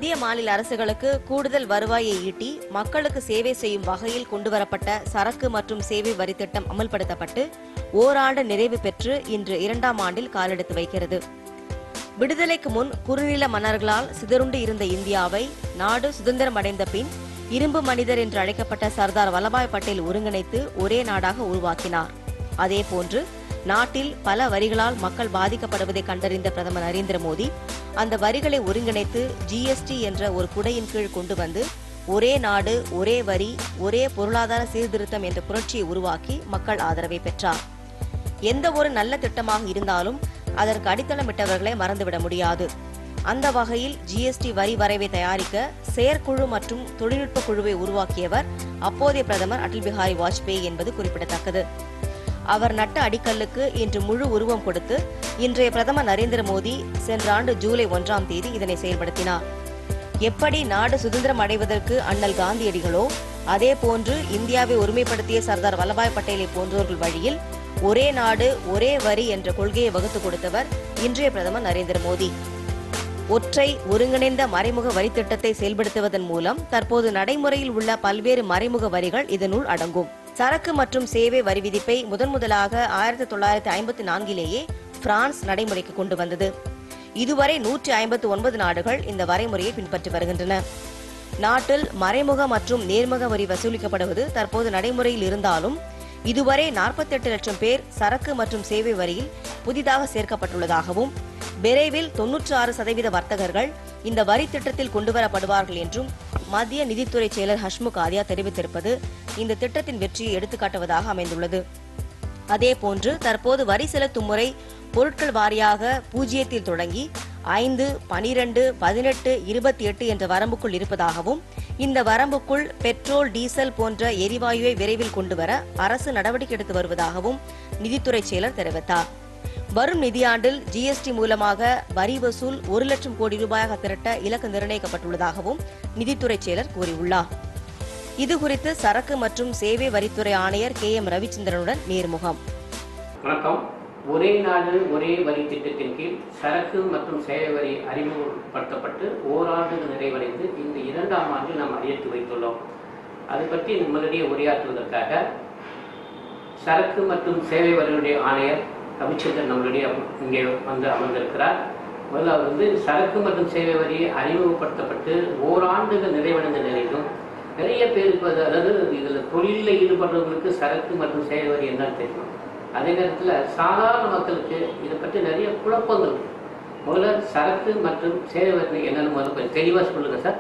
மத்திய மாநில அரசுகளுக்கு கூடுதல் வருவாயை ஈட்டி மக்களுக்கு சேவை செய்யும் வகையில் கொண்டுவரப்பட்ட சரக்கு மற்றும் சேவை வரி திட்டம் அமல்படுத்தப்பட்டு ஓராண்டு நிறைவு பெற்று இன்று 2ஆம் ஆண்டில் காலெடுத்து வைக்கிறது. விடுதலைக்கு முன் குறுநில மன்னர்களால் சிதறுண்டு இருந்த இந்தியாவை நாடு சுதந்திரம் அடைந்த பின் இரும்பு மனிதர் என்று அழைக்கப்பட்ட சர்தார் வல்லபாய் பட்டேல் ஒருங்கிணைத்து ஒரே நாடாக உருவாக்கினார். அதேபோன்று நாட்டில் பல வரிகளால் மக்கள் பாதிக்கப்படுவதை கண்டறிந்த பிரதமர் நரேந்திர மோடி அந்த வரிகளை ஒருங்கிணைத்து ஜிஎஸ்டி என்ற ஒரு குடையின் கீழ் கொண்டு வந்து ஒரே நாடு ஒரே வரி ஒரே பொருளாதார சீர்திருத்தம் என்ற புரட்சியை உருவாக்கி மக்கள் ஆதரவை பெற்றார். எந்த ஒரு நல்ல திட்டமாக இருந்தாலும் அதற்கு அடித்தளமிட்டவர்களை மறந்துவிட முடியாது. அந்த வகையில் ஜிஎஸ்டி வரி வரைவை தயாரிக்க செயற்குழு மற்றும் தொழில்நுட்ப குழுவை உருவாக்கியவர் அப்போதைய பிரதமர் அடல் பிஹாரி வாஜ்பேயி என்பது குறிப்பிடத்தக்கது. அவர் நட்ட அடிக்கல்லுக்கு இன்று முழு உருவம் கொடுத்து இன்றைய பிரதமர் நரேந்திர மோடி சென்ற ஆண்டு ஜூலை 1ஆம் தேதி இதனை செயல்படுத்தினார். எப்படி நாடு சுதந்திரம் அடைவதற்கு அண்ணல் காந்தியடிகளோ அதேபோன்று இந்தியாவை ஒருமைப்படுத்திய சர்தார் வல்லபாய் பட்டேலை போன்றோர்கள் வழியில் ஒரே நாடு ஒரே வரி என்ற கொள்கையை வகுத்து கொடுத்தவர் இன்றைய பிரதமர் நரேந்திர மோடி. ஒற்றை ஒருங்கிணைந்த மறைமுக வரி திட்டத்தை செயல்படுத்துவதன் மூலம் தற்போது நடைமுறையில் உள்ள பல்வேறு மறைமுக வரிகள் இதனுள் அடங்கும். சரக்கு மற்றும் சேவை வரி விதிப்பை முதன்முதலாக 1954லேயே பிரான்ஸ் நடைமுறைக்கு கொண்டு வந்தது. இதுவரை 159 நாடுகள் இந்த வரைமுறையை பின்பற்றி வருகின்றன. நாட்டில் மறைமுக மற்றும் நேர்முக வரி வசூலிக்கப்படுவது தற்போது நடைமுறையில் இருந்தாலும் இதுவரை 48 லட்சம் பேர் சரக்கு மற்றும் சேவை வரியில் புதிதாக சேர்க்கப்பட்டுள்ளதாகவும் விரைவில் 96% வர்த்தகர்கள் இந்த வரி திட்டத்தில் கொண்டுவரப்படுவார்கள் என்றும் மத்திய நிதித்துறை செயலர் ஹஷ்முக் ஆதியா தெரிவித்திருப்பது இந்த திட்டத்தின் வெற்றியை எடுத்துக்காட்டுவதாக அமைந்துள்ளது. அதேபோன்று தற்போது வரி செலுத்தும் முறை பொருட்கள் வாரியாக 0 தொடங்கி 5, 12, 18, 28 என்ற வரம்புக்குள் இருப்பதாகவும் இந்த வரம்புக்குள் பெட்ரோல் டீசல் போன்ற எரிவாயுவை விரைவில் கொண்டுவர அரசு நடவடிக்கை எடுத்து வருவதாகவும் நிதித்துறை செயலர் தெரிவித்தார். வரும் நிதியாண்டில் ஜிஎஸ்டி மூலமாக வரி வசூல் 1 லட்சம் கோடி ரூபாயாக திரட்ட இலக்கு நிர்ணயிக்கப்பட்டுள்ளதாகவும் நிதித்துறை செயலர் கூறியுள்ளார். இதுகுறித்து சரக்கு மற்றும் சேவை வரித்துறை ஆணையர் KM ரவிச்சந்திரனுடன் நேர்முகம். வணக்கம். ஒரே நாடு ஒரே வரி திட்டத்தின் கீழ் சரக்கு மற்றும் சேவை வரி அறிமுகப்படுத்தப்பட்டு ஓராண்டு நிறைவடைந்து இந்த 2ஆம் ஆண்டில் நாம் அடியெடுத்து வைத்துள்ளோம். அது பற்றி நம்மளிடையே உரையாற்றுவதற்காக சரக்கு மற்றும் சேவை வரியுடைய ஆணையர் ரவிச்சந்திரன் நம்மளுடைய இங்கே வந்து அமர்ந்திருக்கிறார். முதல்ல அவர் சரக்கு மற்றும் சேவை வரி அறிமுகப்படுத்தப்பட்டு ஓராண்டுகள் நிறைவடைந்த நிலையிலும் நிறைய பேருக்கு அதாவது இதில் தொழிலில் ஈடுபடுறவங்களுக்கு சரக்கு மற்றும் சேவை வரி என்னன்னு தெரியும். அதே நேரத்தில் சாதாரண மக்களுக்கு இதை பற்றி நிறைய குழப்பங்கள். முதல்ல சரக்கு மற்றும் சேவை வரி என்னன்னு முதல்ல கொஞ்சம் தெளிவாக சொல்லுங்க சார்.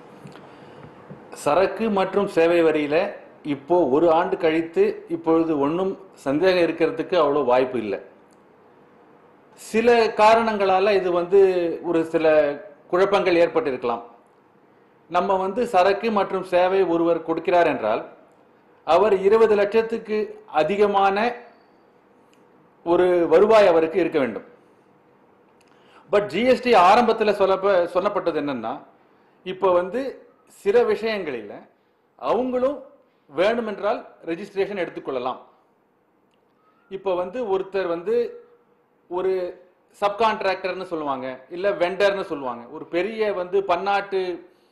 சரக்கு மற்றும் சேவை வரியில் இப்போ ஒரு ஆண்டு கழித்து இப்பொழுது ஒன்றும் சந்தேகம் இருக்கிறதுக்கு அவ்வளோ வாய்ப்பு இல்லை. சில காரணங்களால் இது ஒரு சில குழப்பங்கள் ஏற்பட்டிருக்கலாம். நம்ம சரக்கு மற்றும் சேவை ஒருவர் கொடுக்கிறார் என்றால் அவர் 20 லட்சத்துக்கு அதிகமான ஒரு வருவாய் அவருக்கு இருக்க வேண்டும். பட் ஜிஎஸ்டி ஆரம்பத்தில் சொல்லப்பட்டது என்னன்னா, இப்போ சில விஷயங்களில் அவங்களும் வேணுமென்றால் ரெஜிஸ்ட்ரேஷன் எடுத்துக்கொள்ளலாம். இப்போ ஒருத்தர் ஒரு சப்கான்ட்ராக்டர்னு சொல்லுவாங்க, இல்லை வெண்டர்னு சொல்லுவாங்க. ஒரு பெரிய பன்னாட்டு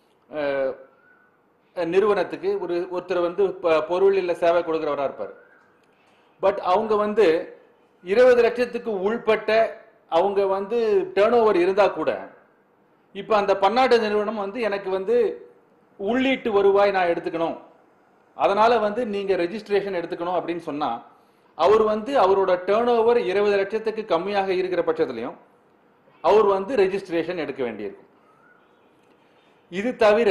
நிறுவனத்துக்கு ஒருத்தர் பொருள் இல்லை சேவை கொடுக்குறவராக இருப்பார். பட் அவங்க 20 லட்சத்துக்கு உள்பட்ட அவங்க டேர்ன் ஓவர் இருந்தால் கூட இப்போ அந்த பன்னாட்டு நிறுவனம் எனக்கு உள்ளீட்டு வருவாய் நான் எடுத்துக்கணும், அதனால நீங்க ரெஜிஸ்ட்ரேஷன் எடுத்துக்கணும் அப்படின்னு சொன்னா அவர் அவரோட டேர்ன் ஓவர் 20 லட்சத்துக்கு கம்மியாக இருக்கிற பட்சத்திலையும் அவர் ரெஜிஸ்ட்ரேஷன் எடுக்க வேண்டியிருக்கும். இது தவிர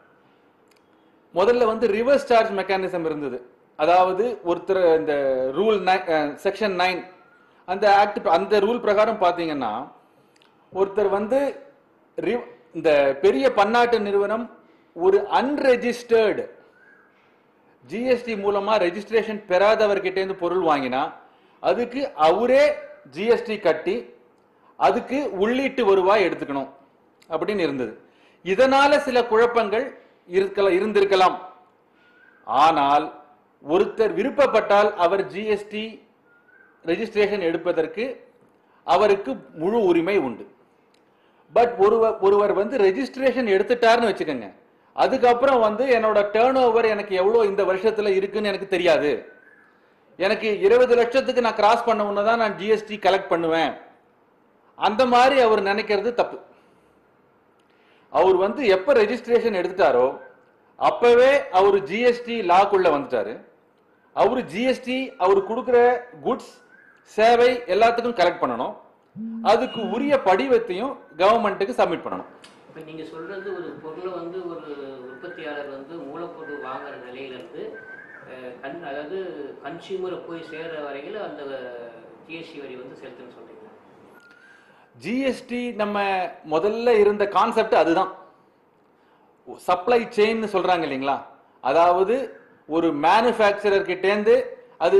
முதல்ல ரிவர்ஸ் சார்ஜ் மெக்கானிசம் இருந்தது. அதாவது ஒருத்தர் இந்த ரூல் செக்ஷன் 9 அந்த ஆக்ட் அந்த ரூல் பிரகாரம் பார்த்தீங்கன்னா ஒருத்தர் இந்த பெரிய பன்னாட்டு நிறுவனம் ஒரு அன்ரெஜிஸ்டர்டு ஜிஎஸ்டி மூலமா ரெஜிஸ்ட்ரேஷன் பெறாதவர்கிட்ட பொருள் வாங்கினா அதுக்கு அவரே ஜிஎஸ்டி கட்டி அதுக்கு உள்ளீட்டு வருவாய் எடுத்துக்கணும் அப்படின்னு இருந்தது. இதனால சில குழப்பங்கள் இருந்திருக்கலாம். ஆனால் ஒருத்தர் விருப்பப்பட்டால் அவர் ஜிஎஸ்டி ரெஜிஸ்ட்ரேஷன் எடுப்பதற்கு அவருக்கு முழு உரிமை உண்டு. பட் ஒருவர் வந்து ரெஜிஸ்ட்ரேஷன் எடுத்துட்டாருன்னு வச்சுக்கோங்க, அதுக்கப்புறம் வந்து என்னோட டேர்ன் ஓவர் எனக்கு எவ்வளவு இந்த வருஷத்துல இருக்குன்னு எனக்கு தெரியாது, எனக்கு 20 லட்சத்துக்கு நான் கிராஸ் பண்ண உடனே தான் நான் ஜிஎஸ்டி கலெக்ட் பண்ணுவேன், அந்த மாதிரி அவர் நினைக்கிறது தப்பு. அவர் வந்து எப்ப ரெஜிஸ்ட்ரேஷன் எடுத்துட்டாரோ அப்பவே அவர் ஜிஎஸ்டி லாக்குள்ள வந்துட்டாரு. அவரு ஜிஎஸ்டி அவர் கொடுக்கிற குட்ஸ் சேவை எல்லாத்துக்கும் கலெக்ட் பண்ணணும், அதுக்கு உரிய படிவத்தையும் கவர்மெண்ட்டுக்கு சப்மிட் பண்ணணும். இப்போ நீங்க சொல்றது ஒரு பொருளை வந்து ஒரு உற்பத்தியாளர் வந்து மூலப்பொருள் வாங்குற நிலையிலிருந்து அதாவது கன்சியூமரை போய் சேர்ற வரையில் அந்த ஜிஎஸ்டி வரி வந்து செலுத்துன்னு சொல்றீங்க. ஜிஎஸ்டி நம்ம முதல்ல இருந்த கான்செப்ட் அதுதான், சப்ளை செயின் சொல்றாங்க இல்லைங்களா, அதாவது ஒரு மேனுஃபேக்சரர் கிட்டேந்து அது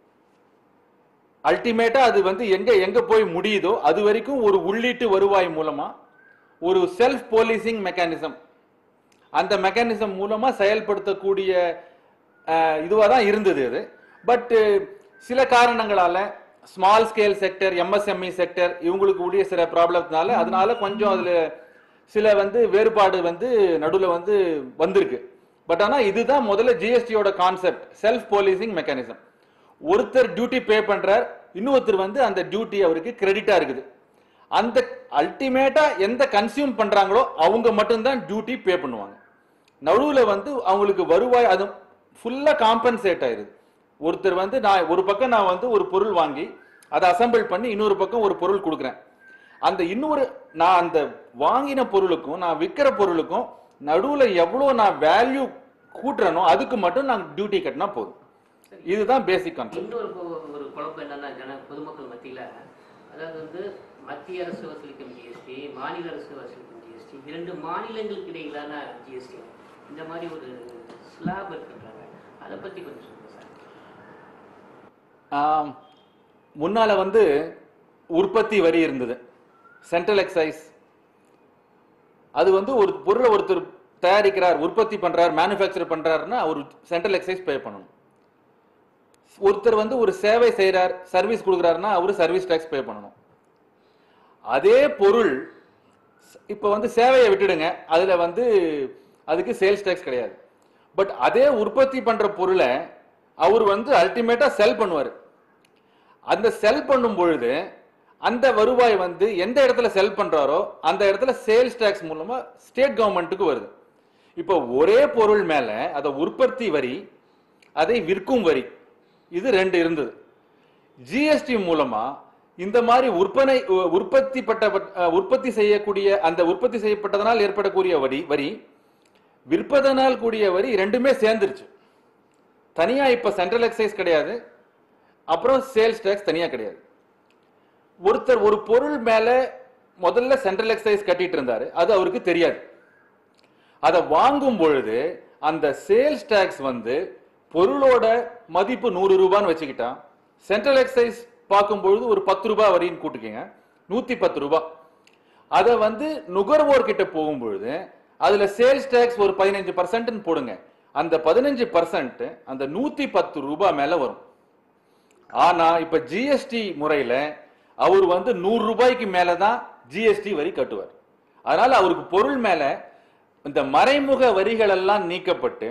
அல்டிமேட்டா அது வந்து எங்க எங்க போய் முடியுதோ அது வரைக்கும் ஒரு உள்ளீட்டு வருவாய் மூலமா ஒரு செல்ஃப் போலீசிங் மெக்கானிசம், அந்த மெக்கானிசம் மூலமா செயல்படுத்தக்கூடிய இதுவா தான் இருந்தது அது. பட் சில காரணங்களால small scale sector, MSME sector இவங்களுக்கு உடைய சில ப்ராப்ளம்னால அதனால கொஞ்சம் அதுல சில வந்து வேறுபாடு வந்து நடுவில் வந்து வந்திருக்கு. பட் ஆனா இதுதான் முதல்ல ஜிஎஸ்டியோட கான்செப்ட், செல்ஃப் போலீசிங் மெக்கானிசம். ஒருத்தர் டியூட்டி பே பண்றார், இன்னொருத்தர் வந்து அந்த டியூட்டி அவருக்கு கிரெடிட்டா இருக்குது. அந்த அல்டிமேட்டா எந்த கன்சியூம் பண்றாங்களோ அவங்க மட்டும்தான் டியூட்டி பே பண்ணுவாங்க. நடுவில் வந்து அவங்களுக்கு வருவாய் அது ஃபுல்லா காம்பன்சேட் ஆயிருது. ஒருத்தர் வந்து நான் ஒரு பக்கம் நான் வந்து ஒரு பொருள் வாங்கி அதை அசம்பிள் பண்ணி இன்னொரு பக்கம் ஒரு பொருள் கொடுக்குறேன், அந்த இன்னொரு நான் அந்த வாங்கின பொருளுக்கும் நான் விற்கிற பொருளுக்கும் நடுவில் எவ்வளோ நான் வேல்யூ கூட்டுறனோ அதுக்கு மட்டும் நான் டியூட்டி கட்டினா போதும். இதுதான் பேசிக் கான்செப்ட். இன்னொரு ஒரு குழப்பம் என்னன்னா பொதுமக்கள் மத்தியில், அதாவது வந்து மத்திய அரசு வசூலிக்கும் ஜிஎஸ்டி, மாநில அரசு வசூலிக்கும் ஜிஎஸ்டி, இரண்டு மாநிலங்களுக்கு இடையிலான ஜிஎஸ்டி, இந்த மாதிரி ஒரு ஸ்லாப் இருக்குன்றாங்க, அதை பற்றி கொஞ்சம் சொல்லுங்க சார். முன்னால வந்து உற்பத்தி வரி இருந்தது, சென்ட்ரல் எக்ஸைஸ். அது வந்து ஒரு பொருளை ஒருத்தர் தயாரிக்கிறார், உற்பத்தி பண்றார், மேனுஃபேக்சர் பண்றாருன்னா அவர் சென்ட்ரல் எக்ஸைஸ் பே பண்ணணும். ஒருத்தர் வந்து ஒரு சேவை செய்யறார், சர்வீஸ் கொடுக்குறாருன்னா அவரு சர்வீஸ் டாக்ஸ் பே பண்ணணும். அதே பொருள் இப்ப வந்து சேவையை விட்டுடுங்க, அதுல வந்து அதுக்கு சேல்ஸ் டாக்ஸ் கிடையாது. பட் அதே உற்பத்தி பண்ற பொருளை அவர் வந்து அல்டிமேட்டா செல் பண்ணுவார். அந்த செல் பண்ணும் பொழுது அந்த வருவாய் வந்து எந்த இடத்துல செல் பண்றாரோ அந்த இடத்துல சேல்ஸ் டாக்ஸ் மூலமா ஸ்டேட் கவர்மெண்ட்டுக்கு வருது. இப்போ ஒரே பொருள் மேல அதை உற்பத்தி வரி, அதை விற்கும் வரி, இது ரெண்டு இருந்தது. ஜிஎஸ்டி மூலமா இந்த மாதிரி உற்பத்தி செய்யக்கூடிய அந்த உற்பத்தி செய்யப்பட்டதனால் ஏற்படக்கூடிய வரி, விற்பதனால் கூடிய வரி ரெண்டுமே சேர்ந்துருச்சு. தனியா இப்ப சென்ட்ரல் எக்ஸைஸ் கிடையாது, அப்புறம் சேல்ஸ் டாக்ஸ் தனியா கிடையாது. ஒருத்தர் ஒரு பொருள் மேல முதல்ல சென்ட்ரல் எக்ஸைஸ் கட்டிட்டு இருந்தாரு, அது அவருக்கு தெரியாது. அதை வாங்கும் பொழுது அந்த சேல்ஸ் டாக்ஸ் வந்து பொருளோட மதிப்பு 100 ரூபான்னு வச்சுக்கிட்டா, சென்ட்ரல் எக்ஸைஸ் பார்க்கும்பொழுது ஒரு 10 ரூபாய் வரின்னு கூட்டுக்கீங்க, 110 ரூபாய். அதை வந்து நுகர்வோர் கிட்ட போகும்பொழுது அதுல சேல்ஸ் டாக்ஸ் ஒரு 15% போடுங்க, அந்த 15% அந்த 110 ரூபாய் மேல வரும். ஆனா இப்ப ஜிஎஸ்டி முறையில அவர் வந்து 100 ரூபாய்க்கு மேலதான் ஜிஎஸ்டி வரி கட்டுவார். அதனால அவருக்கு பொருள் மேல இந்த மறைமுக வரிகள் எல்லாம் நீக்கப்பட்டு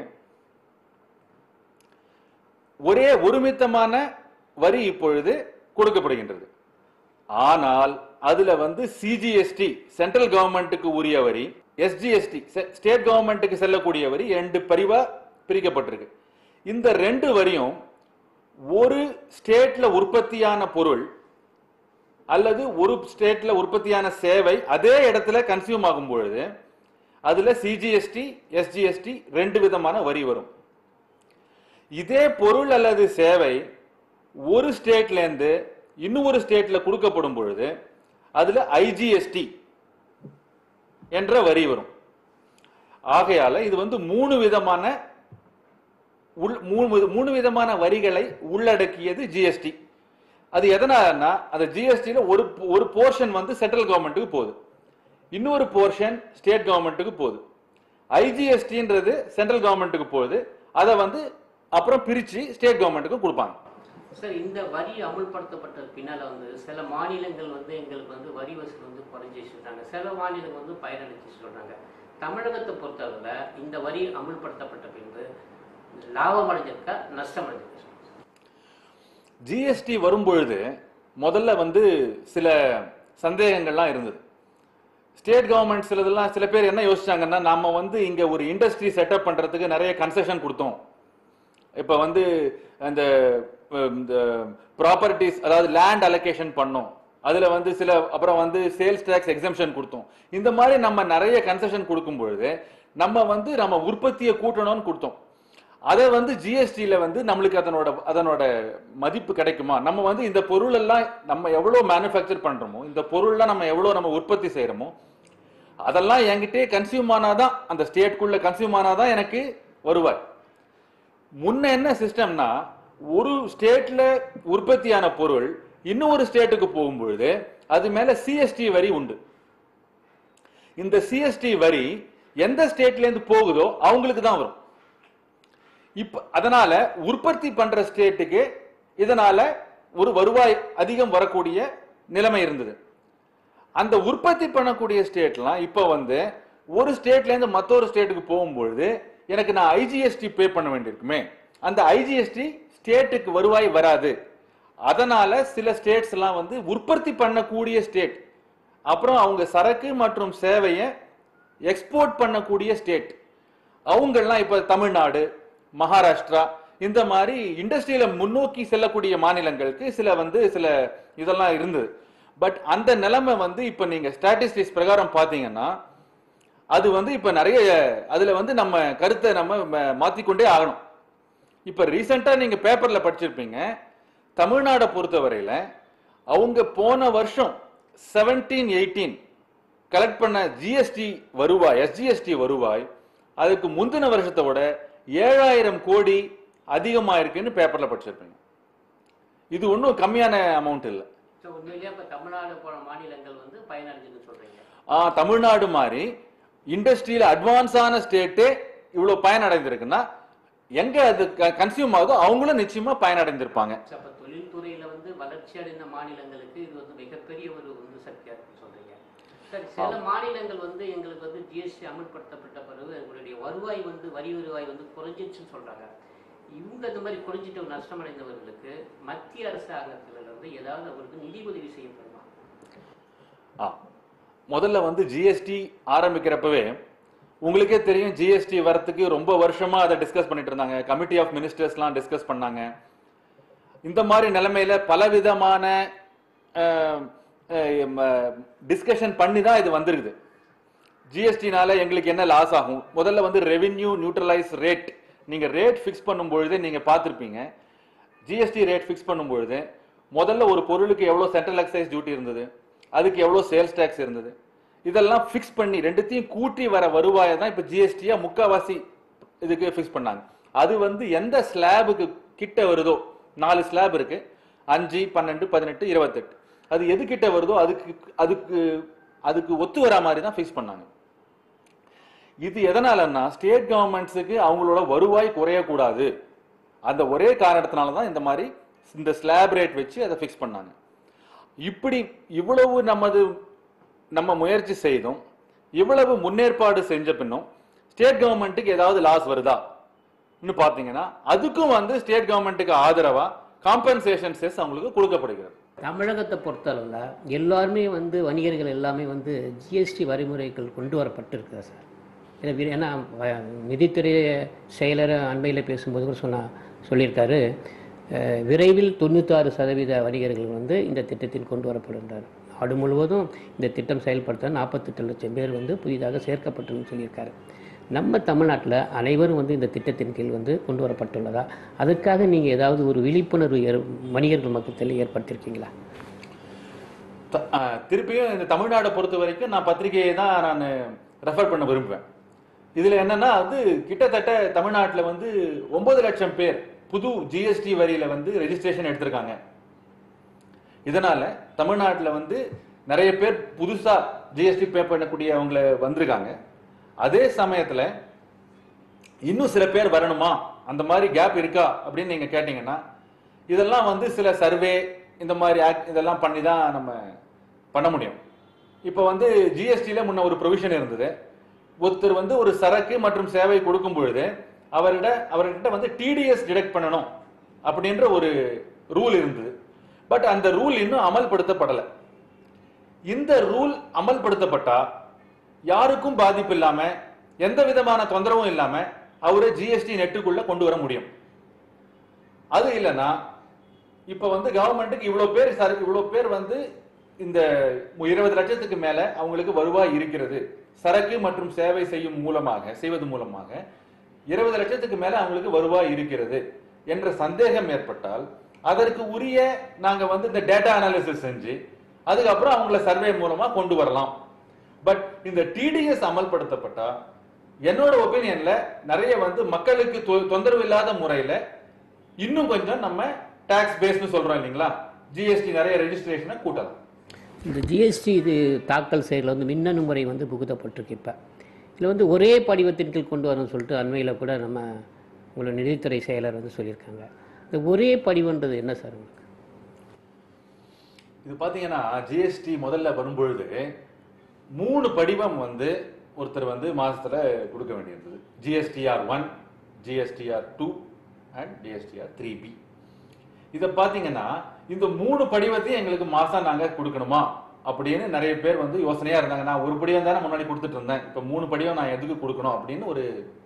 ஒரே ஒருமித்தமான வரி இப்பொழுது கொடுக்கப்படுகின்றது. ஆனால் அதுல வந்து சிஜிஎஸ்டி சென்ட்ரல் கவர்மெண்ட்டுக்கு உரிய வரி, எஸ்ஜிஎஸ்டி ஸ்டேட் கவர்மெண்ட்டுக்கு செல்லக்கூடிய வரி 2 பிரிவா பிரிக்கப்பட்டிருக்கு. இந்த 2 வரியும் ஒரு ஸ்டேட்ல உற்பத்தியான பொருள் அல்லது ஒரு ஸ்டேட்ல உற்பத்தியான சேவை அதே இடத்துல கன்சியூம் ஆகும் பொழுது அதுல சிஜிஎஸ்டி எஸ்ஜிஎஸ்டி 2 விதமான வரி வரும். இதே பொருள் அல்லது சேவை ஒரு ஸ்டேட்ல இருந்து இன்னொரு ஸ்டேட்ல கொடுக்கப்படும் பொழுது அதுல ஐஜிஎஸ்டி என்ற வரி வரும். ஆகையால இது வந்து 3 விதமான வரிகளை உள்ளடக்கியது ஜிஎஸ்டி. அது எதனாலன்னா அந்த ஜிஎஸ்டில ஒரு போர்ஷன் வந்து சென்ட்ரல் கவர்மெண்ட்டுக்கு போகுது, இன்னொரு போர்ஷன் ஸ்டேட் கவர்மெண்ட்டுக்கு போகுது. ஐஜிஎஸ்டின்றது சென்ட்ரல் கவர்மெண்ட்டுக்கு போகுது, அதை வந்து அப்புறம் பிரிச்சு ஸ்டேட் கவர்மெண்ட்டுக்கு கொடுப்பாங்க. சார் இந்த வரி அமுல்படுத்தப்பட்ட பின்னால் வந்து சில மாநிலங்கள் வந்து எங்களுக்கு வந்து வரி வசூல் வந்து குறைஞ்சி சொல்கிறாங்க, சில மாநிலங்கள் வந்து பயனளிச்சு சொல்கிறாங்க. தமிழகத்தை பொறுத்தவரை இந்த வரி அமுல்படுத்தப்பட்ட பின்பு லாபம் அடைஞ்சிருக்கா நஷ்டம் அடைஞ்சிருக்கா? ஜிஎஸ்டி வரும்பொழுது முதல்ல வந்து சில சந்தேகங்கள்லாம் இருந்தது. ஸ்டேட் கவர்மெண்ட் சிலதெல்லாம் சில பேர் என்ன யோசிச்சாங்கன்னா, நம்ம வந்து இங்க ஒரு இண்டஸ்ட்ரி செட்டப் பண்றதுக்கு நிறைய கன்செஷன் கொடுத்தோம். இப்ப வந்து அந்த ப்ராப்பர்ட்டிஸ் அதாவது லேண்ட் அலோகேஷன் பண்ணோம், அதுல வந்து சில அப்புறம் வந்து சேல்ஸ் டாக்ஸ் எக்ஸம்ஷன் கொடுத்தோம். இந்த மாதிரி நம்ம நிறைய கன்செஷன் கொடுக்கும் பொழுது நம்ம உற்பத்தியை கூட்டணும்னு கொடுத்தோம். அதை வந்து ஜிஎஸ்டியில வந்து நம்மளுக்கு அதனோட மதிப்பு கிடைக்குமா, நம்ம வந்து இந்த பொருள் எல்லாம் நம்ம எவ்வளவு மேனுஃபேக்சர் பண்றோமோ, இந்த பொருள்லாம் நம்ம எவ்வளவு உற்பத்தி செய்யறோமோ அதெல்லாம் என்கிட்டே கன்சியூம் ஆனாதான், அந்த ஸ்டேட்குள்ள கன்சியூம் ஆனாதான் எனக்கு வருவாய். முன்ன என்ன சிஸ்டம்னா, ஒரு ஸ்டேட்ல உற்பத்தியான பொருள் இன்னொரு ஸ்டேட்டுக்கு போகும்பொழுது அது மேல சிஎஸ்டி வரி உண்டு. இந்த சிஎஸ்டி வரி எந்த ஸ்டேட்ல இருந்து போகுதோ அவங்களுக்கு தான் வரும். இப்ப அதனால உற்பத்தி பண்ற ஸ்டேட்டுக்கு இதனால ஒரு வருவாய் அதிகம் வரக்கூடிய நிலைமை இருந்தது. அந்த உற்பத்தி பண்ணக்கூடிய ஸ்டேட்லாம் இப்ப வந்து ஒரு ஸ்டேட்ல இருந்து மற்றொரு ஸ்டேட்டுக்கு போகும்பொழுது எனக்கு நான் ஐஜிஎஸ்டி பே பண்ண வேண்டியிருக்குமே, அந்த ஐஜிஎஸ்டி ஸ்டேட்டுக்கு வருவாய் வராது. அதனால சில ஸ்டேட்ஸ் எல்லாம் வந்து உற்பத்தி பண்ணக்கூடிய ஸ்டேட், அப்புறம் அவங்க சரக்கு மற்றும் சேவையை எக்ஸ்போர்ட் பண்ணக்கூடிய ஸ்டேட், அவங்கெல்லாம் இப்ப தமிழ்நாடு, மகாராஷ்டிரா இந்த மாதிரி இண்டஸ்ட்ரியில முன்னோக்கி செல்லக்கூடிய மாநிலங்களுக்கு சில இதெல்லாம் இருந்தது. பட் அந்த நிலைமை வந்து இப்ப நீங்க ஸ்டாட்டிஸ்டிக்ஸ் பிரகாரம் பாத்தீங்கன்னா அது வந்து இப்ப நிறைய அதுல வந்து நம்ம கருத்தை நம்ம மாத்திக்கொண்டே ஆகணும். இப்ப ரீசெண்டா நீங்க பேப்பர்ல படிச்சிருப்பீங்க, தமிழ்நாடை பொறுத்தவரையில அவங்க போன வருஷம் 17-18 கலெக்ட் பண்ண ஜிஎஸ்டி வருவாய், எஸ்ஜிஎஸ்டி வருவாய் அதுக்கு முந்தின வருஷத்தை விட 7000 கோடி அதிகமா இருக்குன்னு பேப்பர்ல படிச்சிருப்பீங்க. இது ஒன்றும் கம்மியான அமௌண்ட் இல்லை. தமிழ்நாடு போன மாநிலங்கள் வந்து பயனடைஞ்சுன்னு சொல்றீங்க. தமிழ்நாடு மாதிரி இண்டஸ்ட்ரியில அட்வான்ஸான ஸ்டேட்டே இவ்வளவு பயனடைந்திருக்குன்னா எங்க அது கன்சியூம் ஆகுதோ அவங்களும் நிச்சயமா பயனடைந்திருப்பாங்க. தொழில்துறையில வந்து வளர்ச்சி அடைந்த மாநிலங்களுக்கு இது வந்து மிகப்பெரிய ஒரு உந்து சக்தியா இருக்கு சொல்றீங்க. சரி, சில மாநிலங்கள் வந்து எங்களுக்கு வந்து ஜிஎஸ்டி அமல்படுத்தப்பட்ட பிறகு எங்களுடைய வருவாய் வந்து வரி வருவாய் வந்து குறைஞ்சிச்சுன்னு சொல்றாங்க. இவங்க இந்த மாதிரி குறைஞ்சிட்டு நஷ்டம் அடைந்தவர்களுக்கு மத்திய அரசாங்கத்திலிருந்து ஏதாவது அவருக்கு நிதி உதவி செய்யப்படுமா? முதல்ல வந்து ஜிஎஸ்டி ஆரம்பிக்கிறப்பவே உங்களுக்கே தெரியும், ஜிஎஸ்டி வரத்துக்கு ரொம்ப வருஷமா அதை டிஸ்கஸ் பண்ணிட்டு இருந்தாங்க. கமிட்டி ஆஃப் மினிஸ்டர்ஸ்லாம் டிஸ்கஸ் பண்ணாங்க. இந்த மாதிரி நிலைமையில பலவிதமான டிஸ்கஷன் பண்ணி தான் இது வந்திருக்குது. ஜிஎஸ்டினால எங்களுக்கு என்ன லாஸ் ஆகும், முதல்ல வந்து ரெவென்யூ நியூட்ரலைஸ் ரேட், நீங்க ரேட் ஃபிக்ஸ் பண்ணும்பொழுது நீங்க பார்த்துருப்பீங்க. ஜிஎஸ்டி ரேட் ஃபிக்ஸ் பண்ணும்பொழுது முதல்ல ஒரு பொருளுக்கு எவ்வளவு சென்ட்ரல் எக்ஸைஸ் டியூட்டி இருந்தது, அதுக்கு எவ்வளவு சேல்ஸ் டாக்ஸ் இருந்தது, இதெல்லாம் ஃபிக்ஸ் பண்ணி ரெண்டுத்தையும் கூட்டி வர வருவாயை தான் இப்ப ஜிஎஸ்டியா முக்காவாசி இதுக்கு ஃபிக்ஸ் பண்ணாங்க. அது வந்து எந்த ஸ்லாபுக்கு கிட்ட வருதோ, 4 ஸ்லாப் இருக்கு, 5, 12, 18, 28, அது எது கிட்ட வருதோ அதுக்கு ஒத்து வரா மாதிரி தான் ஃபிக்ஸ் பண்ணாங்க. இது எதனாலன்னா ஸ்டேட் கவர்மெண்ட்ஸுக்கு அவங்களோட வருவாய் குறையக்கூடாது, அந்த ஒரே காரணத்தினால தான் இந்த ஸ்லாப் ரேட் வச்சு அதை ஃபிக்ஸ் பண்ணாங்க. இப்படி இவ்வளவு நம்ம முயற்சி செய்தும் இவ்வளவு முன்னேற்பாடு செஞ்ச பின்னும் ஸ்டேட் கவர்மெண்ட்டுக்கு ஏதாவது லாஸ் வருதா பாத்தீங்கன்னா அதுக்கும் வந்து ஸ்டேட் கவர்மெண்ட்டுக்கு ஆதரவா காம்பன்சேஷன் செஸ் அவங்களுக்கு கொடுக்கப்படுகிறது. தமிழகத்தை பொறுத்தளவில் எல்லாருமே வந்து வணிகர்கள் எல்லாமே வந்து ஜிஎஸ்டி வரிமுறைகள் கொண்டு வரப்பட்டிருக்குதா சார்? ஏன்னா நிதித்துறை செயலர் அண்மையில் பேசும்போது கூட சொல்லியிருக்காரு, விரைவில் 96% வணிகர்கள் வந்து இந்த திட்டத்தில் கொண்டு வரப்படுகின்றார். நாடு முழுவதும் இந்த திட்டம் செயல்படுத்த 48 லட்சம் பேர் வந்து புதிதாக சேர்க்கப்பட்டுன்னு சொல்லியிருக்காரு. நம்ம தமிழ்நாட்டில் அனைவரும் வந்து இந்த திட்டத்தின் கீழ் வந்து கொண்டு வரப்பட்டுள்ளதா? அதுக்காக நீங்கள் ஏதாவது ஒரு விழிப்புணர்வு வணிகர்கள் மக்கத்தில் ஏற்படுத்தியிருக்கீங்களா? திருப்பியும் இந்த தமிழ்நாடை பொறுத்த வரைக்கும் நான் பத்திரிகையை தான் நான் ரெஃபர் பண்ண விரும்புவேன். இதில் என்னன்னா வந்து கிட்டத்தட்ட தமிழ்நாட்டில் வந்து 9 லட்சம் பேர் புது ஜிஎஸ்டி வரியில வந்து ரெஜிஸ்ட்ரேஷன் எடுத்திருக்காங்க. இதனால தமிழ்நாட்டில் வந்து நிறைய பேர் புதுசா ஜிஎஸ்டி பே பண்ணக்கூடியவங்க வந்திருக்காங்க. அதே சமயத்துல இன்னும் சில பேர் வரணுமா, அந்த மாதிரி கேப் இருக்கா அப்படின்னு நீங்க கேட்டீங்கன்னா இதெல்லாம் வந்து சில சர்வே இந்த மாதிரி இதெல்லாம் பண்ணி தான் நம்ம பண்ண முடியும். இப்போ வந்து ஜிஎஸ்டியில் முன்ன ஒரு ப்ரொவிஷன் இருந்தது. ஒருத்தர் வந்து ஒரு சரக்கு மற்றும் சேவை கொடுக்கும் பொழுது அவர்கிட்ட வந்து டிடிஎஸ் டிடெக்ட் பண்ணணும் அப்படின்ற ஒரு ரூல் இருந்தது. பட் அந்த ரூல் இன்னும் அமல்படுத்தப்படலை. இந்த ரூல் அமல்படுத்தப்பட்டா யாருக்கும் பாதிப்பு இல்லாம எந்த விதமான தொந்தரவும் இல்லாம அவரை ஜிஎஸ்டி நெட்டுக்குள்ள கொண்டு வர முடியும். அது இல்லைன்னா இப்ப வந்து கவர்மெண்ட்டுக்கு இவ்வளவு பேர் வந்து இந்த 20 லட்சத்துக்கு மேல அவங்களுக்கு வருவாய் இருக்கிறது, சரக்கு மற்றும் சேவை செய்வது மூலமாக 20 லட்சத்துக்கு மேல அவங்களுக்கு வருவாய் இருக்கிறது என்ற சந்தேகம் ஏற்பட்டால் அதற்கு உரிய நாங்க வந்து இந்த டேட்டா அனாலிசிஸ் செஞ்சு அதுக்கப்புறம் அவங்கள சர்வே மூலமா கொண்டு வரலாம். பட் இந்த டிடிஎஸ் அமல்படுத்தப்பட்டா என்னோட ஒப்பீனியன்ல நிறைய வந்து மக்களுக்கு தொந்தரவு இல்லாத முறையில இன்னும் கொஞ்சம் நம்ம டாக்ஸ் பேஸ்னு சொல்றோம் இல்லைங்களா, ஜிஎஸ்டி நிறைய ரெஜிஸ்ட்ரேஷனை கூட்டலாம். இந்த ஜிஎஸ்டி இது தாக்கல் செயலில் வந்து மின்னணு முறை வந்து புகுத்தப்பட்டிருக்கு. இப்போ இதில் வந்து ஒரே படிவத்தின் கீழ் கொண்டு வரணும்னு சொல்லிட்டு அண்மையில் கூட நம்ம உங்களோட நிதித்துறை செயலர் வந்து சொல்லியிருக்காங்க. இந்த ஒரே படிவன்றது என்ன சார் உங்களுக்கு? இது பார்த்தீங்கன்னா ஜிஎஸ்டி முதல்ல வரும்பொழுது 3 படிவம் வந்து ஒருத்தர் வந்து மாசத்துல கொடுக்க வேண்டியிருந்தது. GSTR 1, GSTR 2 and GSTR 3B. இதை பார்த்தீங்கன்னா இந்த 3 படிவத்தையும் எங்களுக்கு மாசம் நாங்க கொடுக்கணுமா அப்படின்னு நிறைய பேர் வந்து யோசனையா இருந்தாங்க. நான் ஒரு படிவம் தானே முன்னாடி கொடுத்துட்டு இருந்தேன், இப்ப 3 படிவம் நான் எதுக்கு கொடுக்கணும் அப்படின்னு ஒரு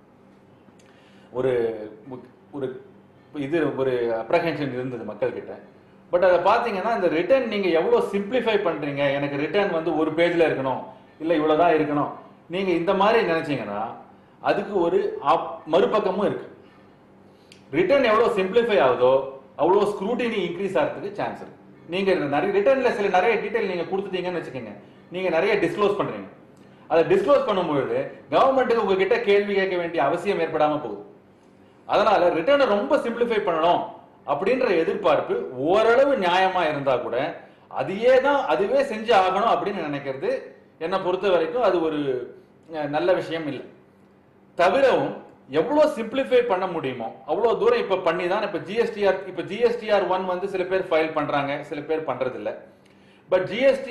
அப்ரஹென்ஷன் இருந்தது மக்கள் கிட்ட. பட் அதை பார்த்தீங்கன்னா இந்த ரிட்டர்ன் நீங்க எவ்வளவு சிம்பிளிஃபை பண்றீங்க, எனக்கு ரிட்டர்ன் வந்து ஒரு பேஜ்ல இருக்கணும் இல்ல இவ்வளவுதான் இருக்கணும், நீங்க இந்த மாதிரி நினைச்சீங்கன்னா அதுக்கு ஒரு மறுபக்கமும் இருக்கு. ரிட்டர்ன் எவ்வளவு சிம்பிளிஃபை ஆகுதோ அவ்வளவு ஸ்க்ரூட்டினி இன்க்ரீஸ் ஆகிறதுக்கு சான்ஸ் இருக்கு. நீங்க ரிட்டர்ன்ல நிறைய டீடைல் நீங்க கொடுத்துட்டீங்கன்னு வச்சுக்கோங்க, நீங்க நிறைய டிஸ்க்ளோஸ் பண்றீங்க. அதை டிஸ்க்ளோஸ் பண்ணும்பொழுது கவர்மெண்ட்டுக்கு உங்ககிட்ட கேள்வி கேட்க வேண்டிய அவசியம் ஏற்படாம போகுது. அதனால ரிட்டர்னை ரொம்ப சிம்பிளிஃபை பண்ணணும் அப்படின்ற எதிர்பார்ப்பு ஓரளவு நியாயமா இருந்தா கூட அதுவே செஞ்சு ஆகணும் அப்படின்னு நினைக்கிறது என்னை பொறுத்த வரைக்கும் அது ஒரு நல்ல விஷயம் இல்லை. தவிரவும் எவ்வளவு சிம்பிளிஃபை பண்ண முடியுமோ அவ்வளவு தூரம் இப்ப பண்ணி தான் இப்ப ஜிஎஸ்டிஆர் 1 வந்து சில பேர் ஃபைல் பண்றாங்க, சில பேர் பண்றது இல்ல. பட்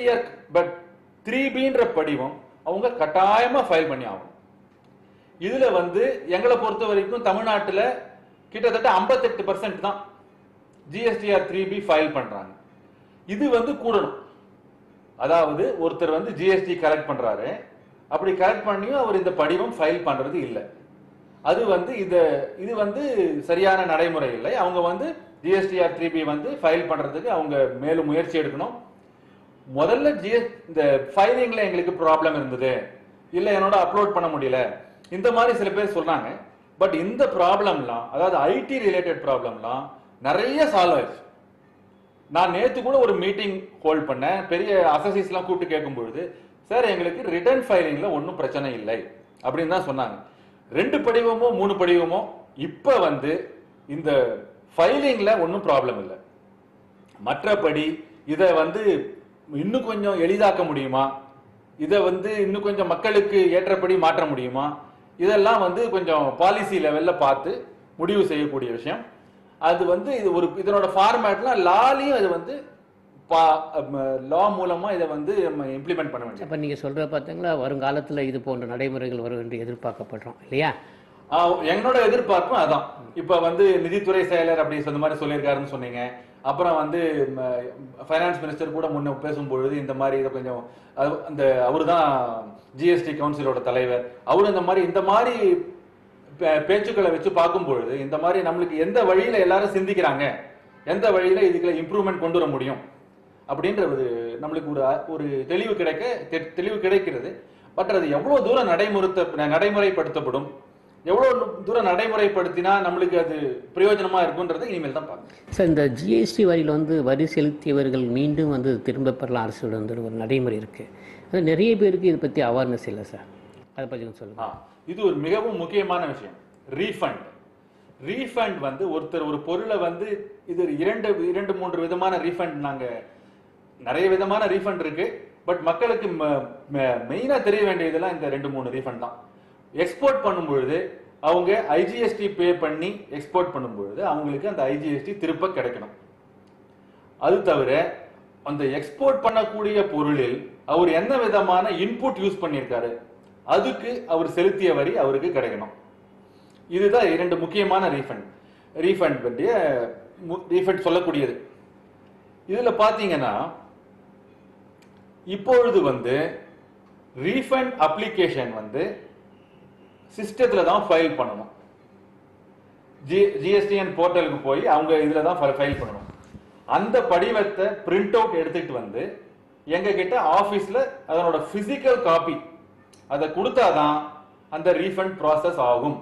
3Bன்ற படிவம் அவங்க கட்டாயமா ஃபைல் பண்ணி ஆகும். இதுல வந்து எங்களை பொறுத்த வரைக்கும் தமிழ்நாட்டுல கிட்டத்தட்ட 58% தான் ஜிஎஸ்டிஆர் 3B ஃபைல் பண்றாங்க. இது வந்து கூடணும். அதாவது ஒருத்தர் வந்து ஜிஎஸ்டி கலெக்ட் பண்றாரு, அப்படி கலெக்ட் பண்ணியும் அவர் இந்த படிவம் ஃபைல் பண்றது இல்லை. அது வந்து இது வந்து சரியான நடைமுறை இல்லை. அவங்க வந்து ஜிஎஸ்டிஆர் 3B வந்து ஃபைல் பண்றதுக்கு அவங்க மேலும் முயற்சி எடுக்கணும். முதல்ல இந்த ஃபைலிங்ல எங்களுக்கு ப்ராப்ளம் இருந்தது, இல்ல என்னோட அப்லோட் பண்ண முடியல, இந்த மாதிரி சில பேர் சொல்றாங்க. பட் இந்த ப்ராப்ளம்லாம், அதாவது ஐடி ரிலேட்டட் ப்ராப்ளம்லாம் நிறைய சால்வ் ஆயிடுச்சு. நான் நேத்து கூட ஒரு மீட்டிங் ஹோல்ட் பண்ணேன், பெரிய அசசிஸ் எல்லாம் கூப்பிட்டு கேட்கும் பொழுது சார் எங்களுக்கு ரிட்டர்ன் ஃபைலிங்ல ஒன்றும் பிரச்சனை இல்லை அப்படின்னு தான் சொன்னாங்க. 2 படிவமோ 3 படிவமோ இப்ப வந்து இந்த ஃபைலிங்ல ஒன்றும் ப்ராப்ளம் இல்லை. மற்றபடி இதை வந்து இன்னும் கொஞ்சம் எளிதாக்க முடியுமா, இதை வந்து இன்னும் கொஞ்சம் மக்களுக்கு ஏற்றபடி மாற்ற முடியுமா, இதெல்லாம் வந்து கொஞ்சம் பாலிசி லெவல்ல பார்த்து முடிவு செய்யக்கூடிய விஷயம். அது வந்து இதனோட ஃபார்மேட்லாம் லாலையும் இது வந்து லா மூலமா இதை வந்து நம்ம இம்ப்ளிமெண்ட் பண்ண வேண்டியது. அப்ப நீங்க சொல்ற பார்த்தீங்களா, வருங்காலத்துல இது போன்ற நடைமுறைகள் வரும் என்று எதிர்பார்க்கப்படுறோம் இல்லையா? என்னோட எதிர்பார்ப்பும் அதான். இப்ப வந்து நிதித்துறை செயலர் அப்படி சொன்ன மாதிரி சொல்லியிருக்காருன்னு சொன்னீங்க. அப்புறம் வந்து ஃபைனான்ஸ் மினிஸ்டர் கூட முன்ன பேசும்பொழுது இந்த மாதிரி இதை கொஞ்சம் அவரு தான் ஜிஎஸ்டி கவுன்சிலோட தலைவர், அவரு இந்த மாதிரி பேச்சுக்களை வச்சு பார்க்கும் பொழுது இந்த மாதிரி நம்மளுக்கு எந்த வழியில எல்லாரும் சிந்திக்கிறாங்க, எந்த வழியில இதுக்குள்ள இம்ப்ரூவ்மெண்ட் கொண்டு வர முடியும் அப்படின்ற நம்மளுக்கு ஒரு தெளிவு கிடைக்கிறது. பட் அது எவ்வளவு தூரம் நடைமுறைப்படுத்தப்படும், எவ்வளவு தூரம் நடைமுறைப்படுத்தினா நம்மளுக்கு அது பிரயோஜனமா இருக்கும்ன்றது இனிமேல் தான் பார்க்கணும். சார், இந்த ஜிஎஸ்டி வரியில் வந்து வரி செலுத்தியவர்கள் மீண்டும் வந்து திரும்ப பெறலாம் அரசோட வந்து ஒரு நடைமுறை இருக்கு. அது நிறைய பேருக்கு இதை பத்தி அவேர்னஸ் இல்லை சார், அதை பற்றி சொல்லுங்க. இது ஒரு மிகவும் முக்கியமான விஷயம். ரீஃபண்ட் வந்து ஒரு பொருளை வந்து இது 2-3 விதமான ரீஃபண்ட், நாங்க நிறைய விதமான ரீஃபண்ட் இருக்கு. பட் மக்களுக்கு மெயினா தெரிய வேண்டியதெல்லாம் இந்த 2-3 ரீஃபண்ட் தான். எக்ஸ்போர்ட் பண்ணும்பொழுது அவங்க ஐஜிஎஸ்டி பே பண்ணி எக்ஸ்போர்ட் பண்ணும்பொழுது அவங்களுக்கு அந்த ஐஜிஎஸ்டி திருப்ப கிடைக்கணும். அது தவிர அந்த எக்ஸ்போர்ட் பண்ணக்கூடிய பொருளில் அவர் என்ன விதமான இன்புட் யூஸ் பண்ணியிருக்காரு அதுக்கு அவர் செலுத்திய வரி அவருக்கு கிடைக்கணும். இதுதான் 2 முக்கியமான ரீஃபண்ட் சொல்லக்கூடியது. இதுல பாத்தீங்கன்னா இப்பொழுது ரீஃபண்ட் அப்ளிகேஷன் சிஸ்டத்துல தான் ஃபைல் பண்ணணும். ஜிஎஸ்டிஎன் போர்ட்டலுக்கு போய் அவங்க இதுல தான் ஃபைல் பண்ணணும். அந்த படிவத்தை பிரிண்ட் அவுட் எடுத்துட்டு எங்க கிட்ட ஆபீஸ்ல அதனோட பிசிக்கல் காப்பி அதை கொடுத்தாதான் அந்த ரீஃபண்ட் ப்ராசஸ் ஆகும்.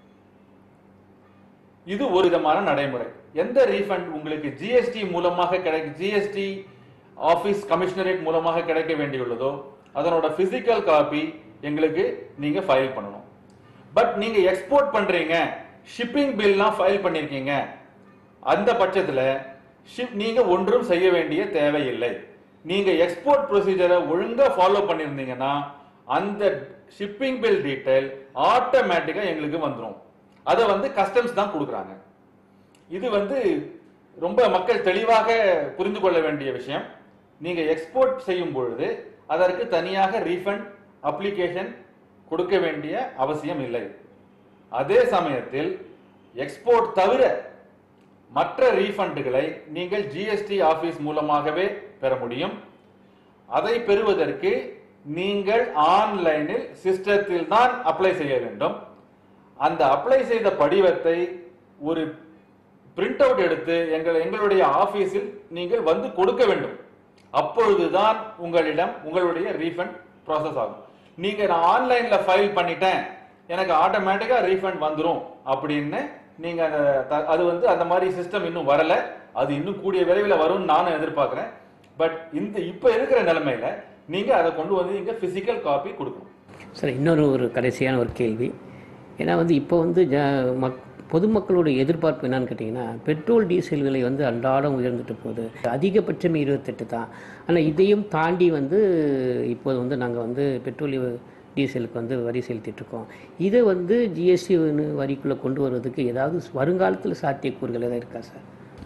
இது ஒரு விதமான நடைமுறை. எந்த ரீஃபண்ட் உங்களுக்கு ஜிஎஸ்டி மூலமாக ஜிஎஸ்டி ஆபீஸ் கமிஷனரேட் மூலமாக கிடைக்க வேண்டியுள்ளதோ அதனோட பிசிக்கல் காப்பி எங்களுக்கு நீங்க ஃபைல் பண்ணணும். பட் நீங்க எக்ஸ்போர்ட் பண்றீங்க, ஷிப்பிங் பில்லாம் ஃபைல் பண்ணிருக்கீங்க, அந்த பட்சத்துல நீங்க ஒன்றும் செய்ய வேண்டிய தேவையில்லை. நீங்க எக்ஸ்போர்ட் ப்ரொசீஜரை ஒழுங்கா ஃபாலோ பண்ணிருந்தீங்கன்னா அந்த ஷிப்பிங் பில் டீடைல் ஆட்டோமேட்டிக்கா எங்களுக்கு வந்துடும். அதை கஸ்டம்ஸ் தான் கொடுக்குறாங்க. இது ரொம்ப மக்கள் தெளிவாக புரிந்து கொள்ள வேண்டிய விஷயம். நீங்க எக்ஸ்போர்ட் செய்யும் பொழுது அதற்கு தனியாக ரீஃபண்ட் அப்ளிகேஷன் கொடுக்க வேண்டிய அவசியம் இல்லை. அதே சமயத்தில் எக்ஸ்போர்ட் தவிர மற்ற ரீஃபண்டுகளை நீங்கள் ஜிஎஸ்டி ஆபீஸ் மூலமாகவே பெற முடியும். அதை பெறுவதற்கு நீங்கள் ஆன்லைனில் சிஸ்டத்தில் தான் அப்ளை செய்ய வேண்டும். அந்த அப்ளை செய்த படிவத்தை ஒரு பிரிண்ட் அவுட் எடுத்து எங்களுடைய ஆபீஸில் நீங்கள் கொடுக்க வேண்டும். அப்பொழுதுதான் உங்களுடைய ரீஃபண்ட் ப்ராசஸ் ஆகும். நீங்க நான் ஆன்லைன்ல ஃபைல் பண்ணிட்டேன் எனக்கு ஆட்டோமேட்டிக்கா ரீஃபண்ட் வந்துடும் அப்படின்னு நீங்க அது அந்த மாதிரி சிஸ்டம் இன்னும் வரல. அது இன்னும் கூடிய விரைவில் வரும்னு நானும் எதிர்பார்க்கிறேன். பட் இப்ப இருக்கிற நிலைமையில நீங்க அதை கொண்டு இங்க பிசிக்கல் காப்பி கொடுக்கணும். சார், இன்னொரு கடைசியான ஒரு கேள்வி. ஏன்னா இப்போ பொதுமக்களோட எதிர்பார்ப்பு என்னன்னு கேட்டிங்கன்னா, பெட்ரோல் டீசல் விலை அன்றாடம் உயர்ந்துட்டு போகுது. அதிகபட்சமே 28 தான். ஆனால் இதையும் தாண்டி இப்போது நாங்கள் பெட்ரோல் டீசலுக்கு வரி செலுத்திட்டுருக்கோம். இதை ஜிஎஸ்டி வரிக்குள்ளே கொண்டு வருவதுக்கு ஏதாவது வருங்காலத்தில் சாத்தியக்கூறுகள் ஏதாவது இருக்கா சார்?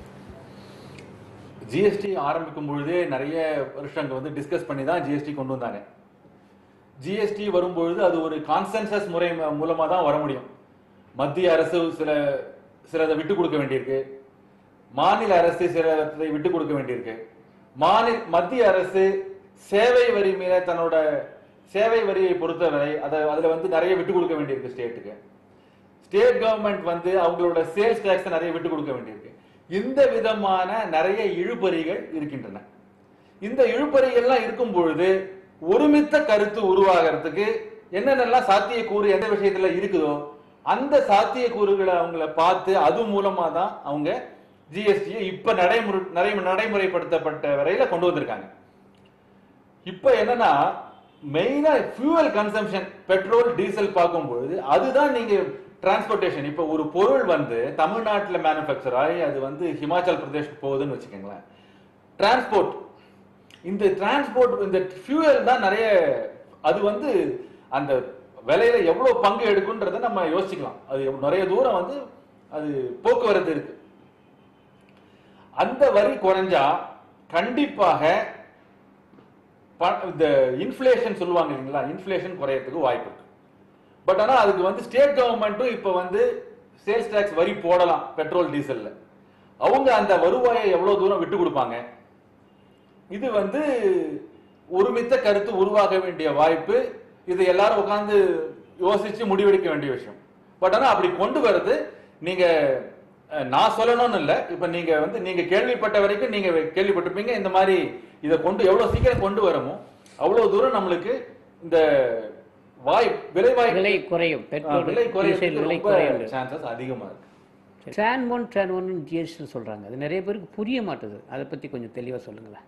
ஜிஎஸ்டி ஆரம்பிக்கும் பொழுதே நிறைய வருஷங்க டிஸ்கஸ் பண்ணி தான் ஜிஎஸ்டி கொண்டு வந்தாங்க. ஜிஎஸ்டி வரும்பொழுது அது ஒரு கான்சென்சஸ் முறை மூலமாக தான் வர முடியும். மத்திய அரசு சிலதை விட்டு கொடுக்க வேண்டியிருக்கு, மாநில அரசு சிலதை விட்டு கொடுக்க வேண்டியிருக்கு. மத்திய அரசு சேவை வரி மீத தன்னோட சேவை வரியை பொறுத்தவரை அதுல நிறைய விட்டு கொடுக்க வேண்டியிருக்கு ஸ்டேட்டுக்கு. ஸ்டேட் கவர்மெண்ட் அவங்களோட சேல்ஸ் டாக்ஸ் நிறைய விட்டு கொடுக்க வேண்டியிருக்கு. இந்த விதமான நிறைய இழுபறிகள் இருக்கின்றன. இந்த இழுபறிகள்லாம் இருக்கும் பொழுது ஒருமித்த கருத்து உருவாகிறதுக்கு என்னென்னலாம் சாத்தியக்கூறு எந்த விஷயத்துல இருக்குதோ அந்த சாத்தியக்கூறுகளை அவங்கள பார்த்து அது மூலமா தான் அவங்க ஜிஎஸ்டியை இப்ப நடைமுறைப்படுத்தப்பட்ட வரையில கொண்டு வந்திருக்காங்க. இப்ப என்னன்னா மெயினா ஃபியூவல் கன்சம்ஷன் பெட்ரோல் டீசல் பார்க்கும்பொழுது அதுதான் நீங்க டிரான்ஸ்போர்டேஷன். இப்ப ஒரு பொருள் தமிழ்நாட்டில் மேனுஃபேக்சர் ஆகி அது ஹிமாச்சல் பிரதேஷ் போகுதுன்னு வச்சுக்கோங்களேன். டிரான்ஸ்போர்ட் இந்த ஃபியூவல் தான் நிறைய அது அந்த விலையில எவ்வளவு பங்கு எடுக்குன்றத நம்ம யோசிக்கலாம். அது நிறைய தூரம் அது போக்குவரத்து இருக்கு. அந்த வரி குறைஞ்சா கண்டிப்பாக இந்த இன்ஃப்ளேஷன் சொல்லுவாங்க இல்லைங்களா, இன்ஃப்ளேஷன் குறையறதுக்கு வாய்ப்பு இருக்கு. பட் ஆனா அதுக்கு ஸ்டேட் கவர்மெண்ட்டும் இப்ப சேல்ஸ் டாக்ஸ் வரி போடலாம் பெட்ரோல் டீசல்ல. அவங்க அந்த வருவாயை எவ்வளவு தூரம் விட்டு கொடுப்பாங்க? இது ஒருமித்த கருத்து உருவாக வேண்டிய வாய்ப்பு. இது எல்லாரும் உட்கார்ந்து யோசிச்சு முடிவெடுக்க வேண்டிய விஷயம். பட் ஆனா அப்படி கொண்டு வர்றது நீங்க நான் சொல்லணும்னு இல்லை. இப்ப நீங்க கேள்விப்பட்ட வரைக்கும் நீங்க கேள்விப்பட்டிருப்பீங்க. இந்த மாதிரி இதை எவ்வளவு சீக்கிரம் கொண்டு வரமோ அவ்வளவு தூரம் நம்மளுக்கு இந்த விலை குறையும், விலை குறையும் சான்சஸ் அதிகமா இருக்கு. ட்ரான் ஒன் ஜிஎஸ்டி சொல்றாங்க. அது நிறைய பேருக்கு புரிய மாட்டுது. அதை பத்தி கொஞ்சம் தெளிவா சொல்லுங்களேன்.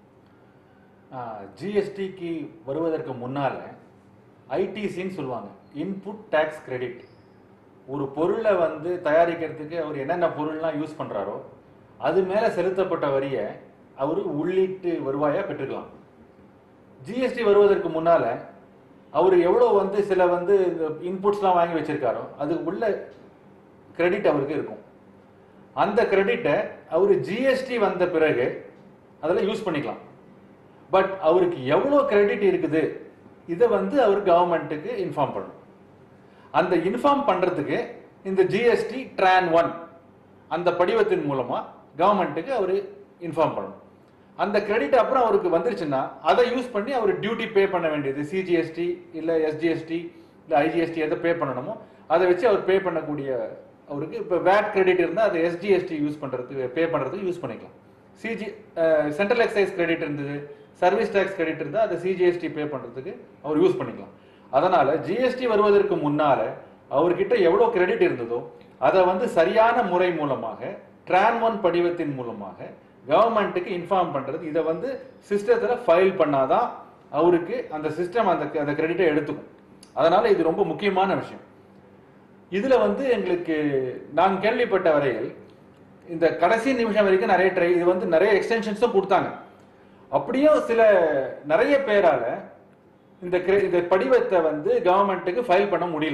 ஜிஎஸ்டிக்கு வருவதற்கு முன்னால ஐடிசின்னு சொல்லுவாங்க, இன்புட் டாக்ஸ் கிரெடிட். ஒரு பொருளை தயாரிக்கிறதுக்கு அவர் என்னென்ன பொருள்லாம் யூஸ் பண்றாரோ அது மேல செலுத்தப்பட்ட வரியை அவரு உள்ளீட்டு வருவாயா பெற்றுக்கலாம். ஜிஎஸ்டி வருவதற்கு முன்னால அவர் எவ்வளவு சில இன்புட்ஸ்லாம் வாங்கி வச்சிருக்காரோ அதுக்கு உள்ள கிரெடிட் அவருக்கு இருக்கும். அந்த கிரெடிட்டை அவரு ஜிஎஸ்டி வந்த பிறகு அதெல்லாம் யூஸ் பண்ணிக்கலாம். பட் அவருக்கு எவ்வளோ கிரெடிட் இருக்குது இதை வந்து அவர் கவர்மெண்ட்டுக்கு இன்ஃபார்ம் பண்ணணும். அந்த இன்ஃபார்ம் பண்றதுக்கு இந்த ஜிஎஸ்டி ட்ரான் 1 அந்த படிவத்தின் மூலமா கவர்மெண்ட்டுக்கு அவர் இன்ஃபார்ம் பண்ணணும். அந்த கிரெடிட் அப்புறம் அவருக்கு வந்துருச்சுன்னா அதை யூஸ் பண்ணி அவர் டியூட்டி பே பண்ண வேண்டியது, சிஜிஎஸ்டி இல்லை எஸ்ஜிஎஸ்டி இல்லை ஐஜிஎஸ்டி எதை பே பண்ணணுமோ அதை வச்சு அவர் பே பண்ணக்கூடிய அவருக்கு இப்போ வேட் கிரெடிட் இருந்தால் அதை எஸ்ஜிஎஸ்டி யூஸ் பண்ணுறதுக்கு பே பண்ணுறதுக்கு யூஸ் பண்ணிக்கலாம். சென்ட்ரல் எக்ஸைஸ் கிரெடிட் இருந்தது, சர்வீஸ் டேக்ஸ் கிரெடிட் இருந்தால் அதை சிஜிஎஸ்டி பே பண்ணுறதுக்கு அவர் யூஸ் பண்ணிக்கலாம். அதனால ஜிஎஸ்டி வருவதற்கு முன்னால அவர்கிட்ட எவ்வளோ கிரெடிட் இருந்ததோ அதை வந்து சரியான முறை மூலமாக ட்ரான் 1 படிவத்தின் மூலமாக கவர்மெண்ட்டுக்கு இன்ஃபார்ம் பண்றது, இதை வந்து சிஸ்டத்துல ஃபைல் பண்ணாதான் அவருக்கு அந்த சிஸ்டம் அந்த கிரெடிட்டை எடுத்துக்கும். அதனால இது ரொம்ப முக்கியமான விஷயம். இதுல வந்து எங்களுக்கு நான் கேள்விப்பட்ட வரையில் இந்த கடைசி நிமிஷம் வரைக்கும் நிறைய இது வந்து நிறைய எக்ஸ்டென்ஷன்ஸும் கொடுத்தாங்க. அப்படியும் நிறைய பேரால இந்த படிவத்தை வந்து கவர்மெண்ட்டுக்கு ஃபைல் பண்ண முடியல.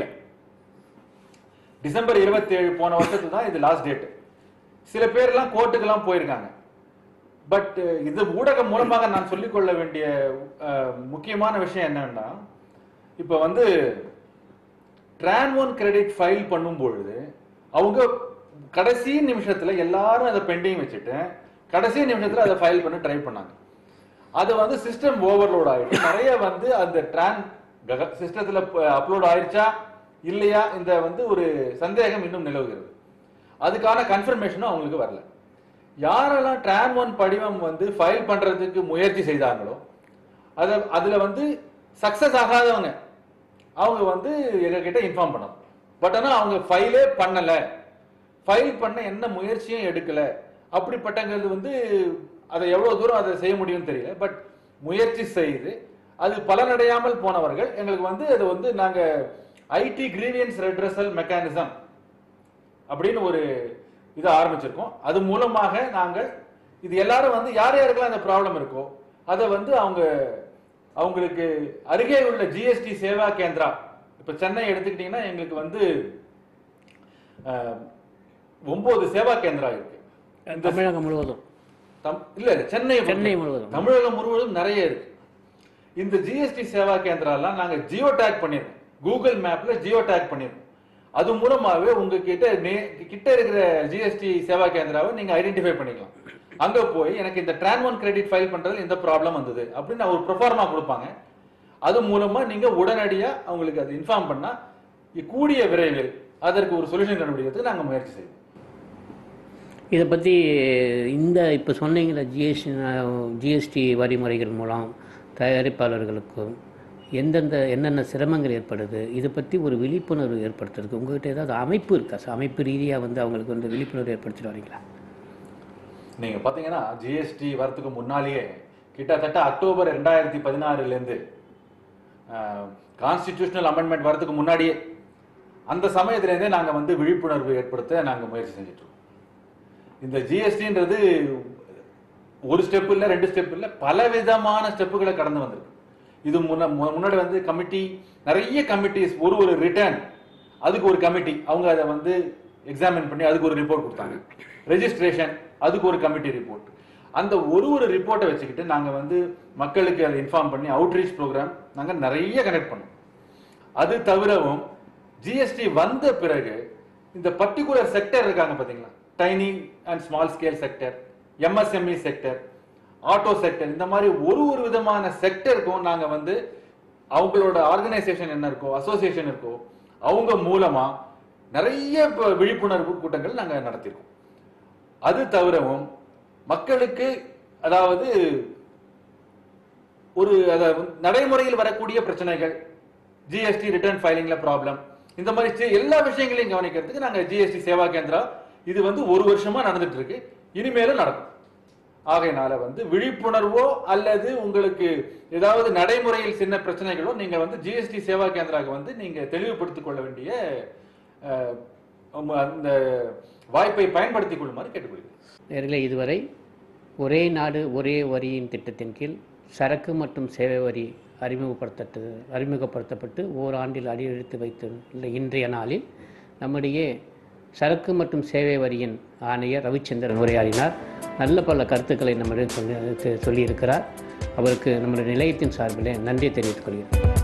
டிசம்பர் 27 போன வருஷத்துக்கு தான் இது லாஸ்ட் டேட். சில பேர்லாம் கோர்ட்டுக்கெல்லாம் போயிருக்காங்க. பட் இது ஊடகம் மூலமாக நான் சொல்லிக்கொள்ள வேண்டிய முக்கியமான விஷயம் என்னன்னா, இப்ப வந்து ட்ரான் 1 கிரெடிட் ஃபைல் பண்ணும் பொழுது அவங்க கடைசி நிமிஷத்துல எல்லாரும் அதை பெண்டிங் வச்சுட்டு கடைசி நிமிஷத்துல அதை ஃபைல் பண்ண ட்ரை பண்ணாங்க. அது வந்து சிஸ்டம் ஓவர்லோட் ஆயிடுச்சு. நிறைய வந்து அந்த சிஸ்டத்துல அப்லோட் ஆயிடுச்சா இல்லையா இந்த வந்து ஒரு சந்தேகம் இன்னும் நிலவுகிறது. அதுக்கான கன்ஃபர்மேஷனும் அவங்களுக்கு வரல. யாரெல்லாம் ட்ரான் 1 படிவம் வந்து ஃபைல் பண்றதுக்கு முயற்சி செய்தாங்களோ அதுல வந்து சக்சஸ் ஆகாதவங்க அவங்க வந்து எங்ககிட்ட இன்ஃபார்ம் பண்ணணும். பட் ஆனால் அவங்க ஃபைலே பண்ணல, ஃபைல் பண்ண என்ன முயற்சியும் எடுக்கல, அப்படிப்பட்டவங்க வந்து அதை எவ்வளவு தூரம் அதை செய்ய முடியும்னு தெரியல. பட் முயற்சி செய்து அது பலனடையாமல் போனவர்கள் எங்களுக்கு வந்து அது வந்து நாங்க ஐடி கிரீவியன்ஸ் ரெட்ரஸல் மெக்கானிசம் அப்படின்னு ஒரு இதை ஆரம்பிச்சிருக்கோம். அது மூலமாக நாங்கள் இது எல்லாரும் வந்து யார் யாருக்கெல்லாம் அந்த ப்ராப்ளம் இருக்கோ அதை வந்து அவங்களுக்கு அருகே உள்ள ஜிஎஸ்டி சேவா கேந்திரா, இப்ப சென்னை எடுத்துக்கிட்டீங்கன்னா எங்களுக்கு வந்து 9 சேவா கேந்திரா இருக்கு தமிழகம் முழுவதும். இல்ல சென்னை முழுவதும், தமிழகம் முழுவதும் நிறைய இருக்கு. இந்த ஜிஎஸ்டி சேவா கேந்திராலாம் நாங்க ஜியோ டேக் பண்ணிருக்கோம், கூகுள் மேப்ல ஜியோ டேக் பண்ணிருக்கோம். அது மூலமாவே உங்ககிட்ட கிட்ட இருக்கிற ஜிஎஸ்டி சேவா கேந்திராவை நீங்க ஐடென்டிஃபை பண்ணிக்கலாம். அங்க போய் எனக்கு இந்த ட்ரான் 1 கிரெடிட் ஃபைல் பண்றதுல இந்த ப்ராப்ளம் வந்தது அப்படின்னு ஒரு ப்ரொஃபார்மா கொடுப்பாங்க. அது மூலமா நீங்க உடனடியா அவங்களுக்கு அது இன்ஃபார்ம் பண்ணா கூடிய விரைவில் அதற்கு ஒரு சொல்யூஷன் கண்டுபிடிக்கிறதுக்கு நாங்க முயற்சி செய்வோம். இதை பற்றி இப்போ சொன்னீங்கள ஜிஎஸ்டி வரிமுறைகள் மூலம் தயாரிப்பாளர்களுக்கும் என்னென்ன சிரமங்கள் ஏற்படுது, இதை பற்றி ஒரு விழிப்புணர்வு ஏற்படுத்துறதுக்கு உங்கள்கிட்ட ஏதாவது அமைப்பு இருக்கா சார்? அமைப்பு ரீதியாக வந்து அவங்களுக்கு வந்து விழிப்புணர்வு ஏற்படுத்திட்டு வரீங்களா? நீங்கள் பார்த்தீங்கன்னா ஜிஎஸ்டி வரத்துக்கு முன்னாலேயே கிட்டத்தட்ட அக்டோபர் 2016 கான்ஸ்டிடியூஷனல் அமெண்ட்மெண்ட் வரதுக்கு முன்னாடியே அந்த சமயத்திலேருந்தே நாங்கள் வந்து விழிப்புணர்வு ஏற்படுத்த நாங்கள் முயற்சி செஞ்சுட்டு இருக்கோம். இந்த ஜிஎஸ்டின்றது ஒரு ஸ்டெப் இல்லை, 2 ஸ்டெப் இல்லை, பல விதமான ஸ்டெப்புகளை கடந்து வந்திருக்கு. இது முன்னாடி வந்து நிறைய கமிட்டிஸ், ஒரு ரிட்டர்ன் அதுக்கு ஒரு கமிட்டி, அவங்க அதை வந்து எக்ஸாமின் பண்ணி அதுக்கு ஒரு ரிப்போர்ட் கொடுத்தாங்க. ரெஜிஸ்ட்ரேஷன் அதுக்கு ஒரு கமிட்டி ரிப்போர்ட். அந்த ஒரு ரிப்போர்ட்டை வச்சுக்கிட்டு நாங்கள் வந்து மக்களுக்கு அதை இன்ஃபார்ம் பண்ணி அவுட்ரீச் ப்ரோக்ராம் நாங்கள் நிறைய கனெக்ட் பண்ணோம். அது தவிரவும் ஜிஎஸ்டி வந்த பிறகு இந்த பர்டிகுலர் செக்டர் இருக்காங்க பார்த்தீங்களா, tiny and small scale sector, MSME sector, auto sector, இந்த மாதிரி ஒரு விதமான செக்டருக்கும் நாங்கள் வந்து அவங்களோட ஆர்கனைசேஷன் என்ன இருக்கோ, அசோசியேஷன் இருக்கோ, அவங்க மூலமா நிறைய விழிப்புணர்வு கூட்டங்கள் நாங்கள் நடத்தியிருக்கோம். அது தவிரவும் மக்களுக்கு அதாவது நடைமுறையில் வரக்கூடிய பிரச்சனைகள், ஜிஎஸ்டி ரிட்டர்ன் ஃபைலிங்ல ப்ராப்ளம், இந்த மாதிரி எல்லா விஷயங்களையும் கவனிக்கிறதுக்கு நாங்கள் ஜிஎஸ்டி சேவா கேந்திரா இது வந்து 1 வருஷமா நடந்துட்டு இருக்கு, இனிமேலும் நடக்கும். ஆகையினால வந்து விழிப்புணர்வோ அல்லது உங்களுக்கு ஏதாவது நடைமுறையில் சின்ன பிரச்சனைகளோ நீங்க வந்து ஜிஎஸ்டி சேவா கேந்திராவுக்கு வந்து நீங்க தெளிவுபடுத்திக் கொள்ள வேண்டிய அந்த வாய்ப்பை பயன்படுத்திக் கொள்ளுமாறு கேட்டுக்கொள்கிறேன். நேர்களே, இதுவரை ஒரே நாடு ஒரே வரியின் திட்டத்தின் கீழ் சரக்கு மற்றும் சேவை வரி அறிமுகப்படுத்தப்பட்டு ஓராண்டில் அடியெடுத்து வைத்துள்ள இன்றைய நாளில் நம்முடைய சரக்கு மற்றும் சேவை வரியின் ஆணையர் ரவிச்சந்திரன் உரையாடினார். நல்ல பல கருத்துக்களை நம்மிடம் சொல்லியிருக்கிறார். அவருக்கு நம்முடைய நிலையத்தின் சார்பிலே நன்றி தெரிவித்துக் கொள்கிறேன்.